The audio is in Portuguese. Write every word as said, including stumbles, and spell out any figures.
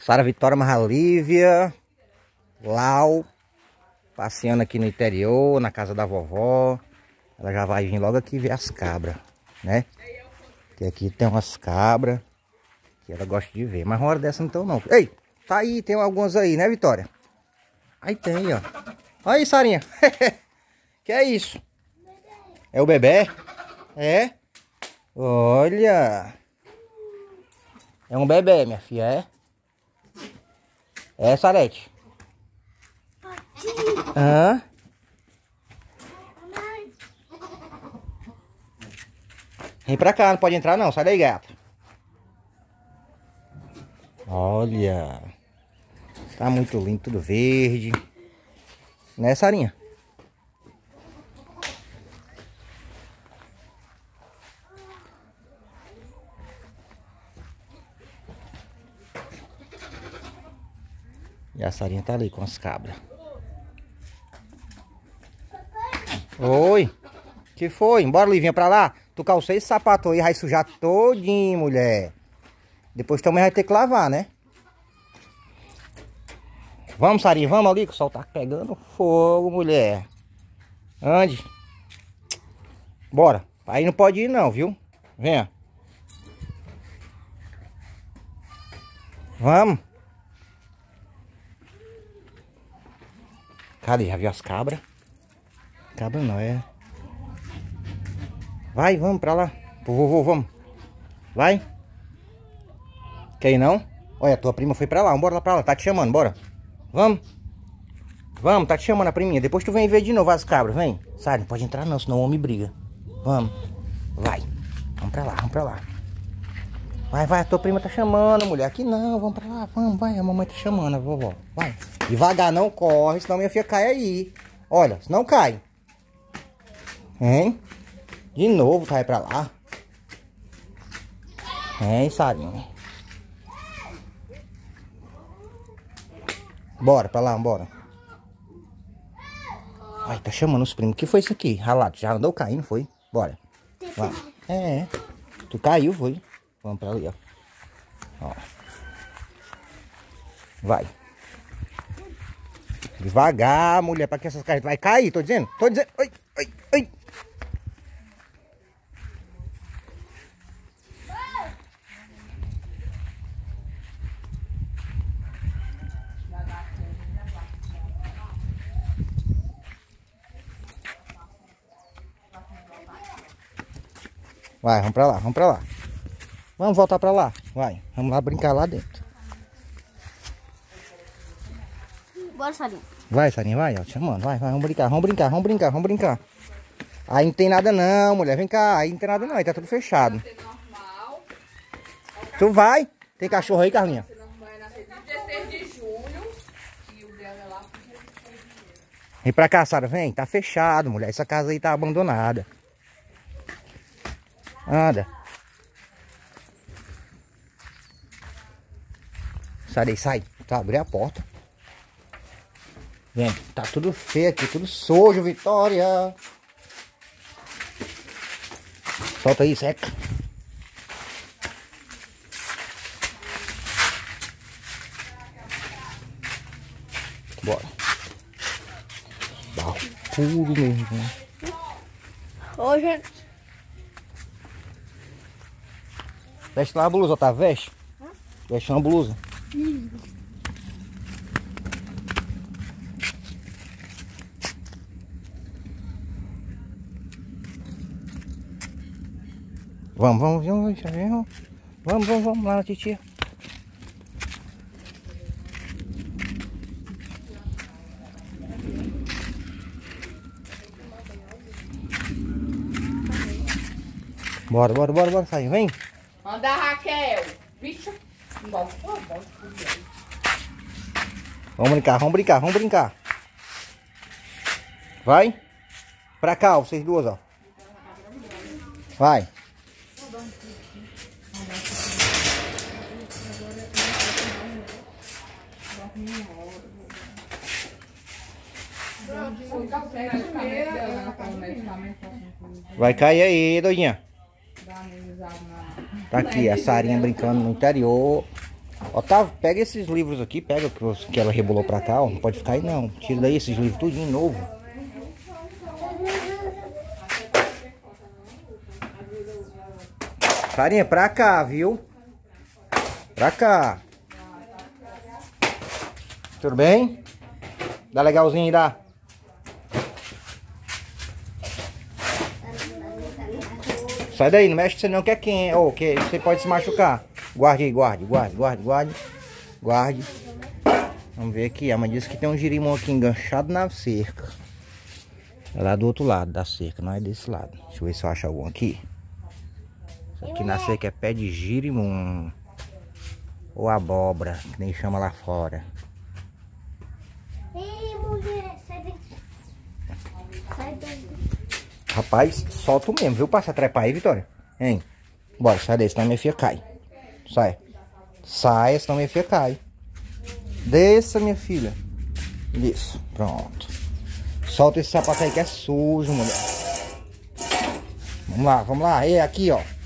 Sara Vitória Marralívia, Lau, passeando aqui no interior, na casa da vovó. Ela já vai vir logo aqui ver as cabras, né? Que aqui tem umas cabras que ela gosta de ver. Mas uma hora dessa não estão não. Ei, tá aí, tem algumas aí, né, Vitória? Aí tem, ó. Olha aí, Sarinha. Que é isso? É o bebê? É? Olha. É um bebê, minha filha, é? É, Sarete? Hã? Vem pra cá, não pode entrar não, sai daí, gata. Olha. Tá muito lindo, tudo verde. Né, Sarinha? E a Sarinha tá ali com as cabras. Oi. Que foi? Bora, Livinha, pra lá. Tu calcei esse sapato aí, vai sujar todinho, mulher. Depois também vai ter que lavar, né? Vamos, Sarinha, vamos ali, que o sol tá pegando fogo, mulher. Ande. Bora. Aí não pode ir não, viu? Venha. Vamos. Cadê? Já viu as cabras? Cabra não, é... Vai, vamos pra lá. Pro vovô, vamos. Vai. Quer ir não? Olha, a tua prima foi pra lá. Vamos lá pra lá. Tá te chamando, bora. Vamos. Vamos, tá te chamando a priminha. Depois tu vem ver de novo as cabras, vem. Sai, não pode entrar não, senão o homem briga. Vamos. Vai. Vamos pra lá, vamos pra lá. Vai, vai, a tua prima tá chamando, mulher. Aqui não, vamos pra lá, vamos, vai. A mamãe tá chamando, a vovó. Vai. Devagar, não corre, senão minha filha cai aí. Olha, senão cai. Hein? De novo, vai pra lá. Hein, Sarinha? Bora pra lá, bora. Ai, tá chamando os primos. O que foi isso aqui? Ralado, já andou caindo, foi? Bora. Vai. É, tu caiu, foi. Vamos pra ali, ó. Ó. Vai. Devagar, mulher, pra que essas carretas vai cair, tô dizendo? Tô dizendo. Ai, ai, ai. Vai, vamos pra lá, vamos pra lá. Vamos voltar pra lá, vai. Vamos lá brincar lá dentro. Bora, Sarinha. Vai, Sarinha, vai, ó, te chamando, vai, vai, vamos brincar, vamos brincar, vamos brincar, vamos brincar. Aí não tem nada não, mulher, vem cá, aí não tem nada não, aí tá tudo fechado. Tu vai? Tem cachorro aí, Carlinha? Vem pra cá, Sara, vem, tá fechado, mulher, essa casa aí tá abandonada. Anda. Sai daí, sai. Tá, abri a porta. Vem, tá tudo feio aqui, tudo sujo, Vitória. Solta aí, seca. Bora. Barro puro mesmo, né? Ô, gente. Veste lá a blusa, tá? Veste. Hã? Veste uma blusa. Hum. Vamos, vamos, vamos, vamos, vamos, vamos, vamos lá na titia. Bora, bora, bora, bora, sai, vem. Anda, Raquel. Bicho. Vamos brincar, vamos brincar, vamos brincar. Vai. Pra cá, vocês duas, ó. Vai. Vai cair aí, doidinha. Tá aqui a Sarinha brincando no interior. Otávio, pega esses livros aqui, pega que, os- que ela rebolou pra cá, ó. Não pode ficar aí não. Tira daí esses livros tudinho novo. Carinha, pra cá, viu? Pra cá. Tudo bem? Dá legalzinho aí, dá. Sai daí, não mexe que você não quer quem, ou que você pode se machucar. Guarde aí, guarde, guarde, guarde, guarde. Guarde. Vamos ver aqui. A mãe disse que tem um girimum aqui enganchado na cerca. É lá do outro lado da cerca, não é desse lado. Deixa eu ver se eu acho algum aqui. Isso aqui na cerca é pé de girimum. Ou abóbora, que nem chama lá fora. Ei, mulher, sai daqui. Sai daqui. Rapaz, solta mesmo, viu? Passa a trepar aí, Vitória. Hein? Bora, sai daí, senão minha filha cai. Sai. Sai, senão minha filha cai. Desça, minha filha. Isso, pronto. Solta esse sapato aí que é sujo, mulher. Vamos lá, vamos lá. E aqui, ó.